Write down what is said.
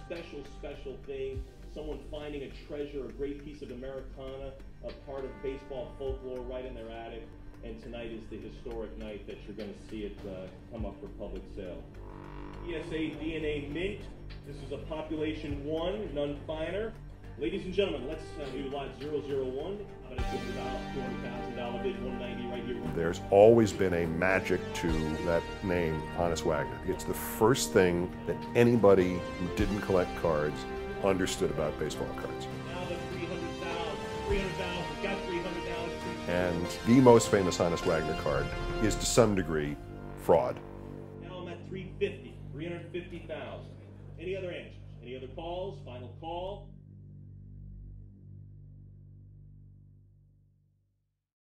special, special thing. Someone finding a treasure, a great piece of Americana, a part of baseball folklore right in their attic. And tonight is the historic night that you're going to see it come up for public sale. ESA DNA Mint. This is a population 1, none finer. Ladies and gentlemen, let's do lot 001. I'm going to give it about $200,000 bid, 190 right here. There's always been a magic to that name, Honus Wagner. It's the first thing that anybody who didn't collect cards understood about baseball cards. Now the 300,000, got 300,000. And the most famous Honus Wagner card is to some degree fraud. Now I'm at 350,000. Any other answers? Any other calls? Final call?